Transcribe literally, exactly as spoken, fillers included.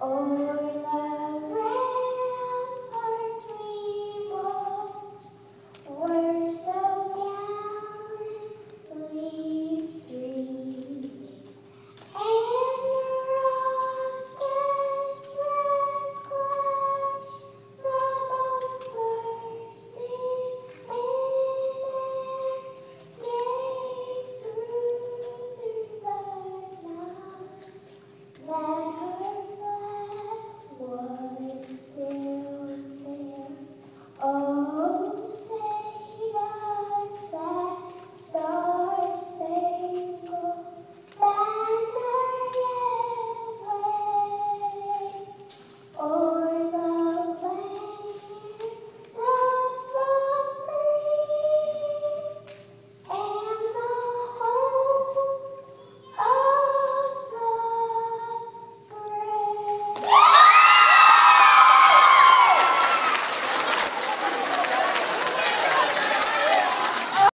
O'er the ramparts we watched, were so gallantly streaming, and the rocket's red flash, the bombs bursting in air, gave through the night that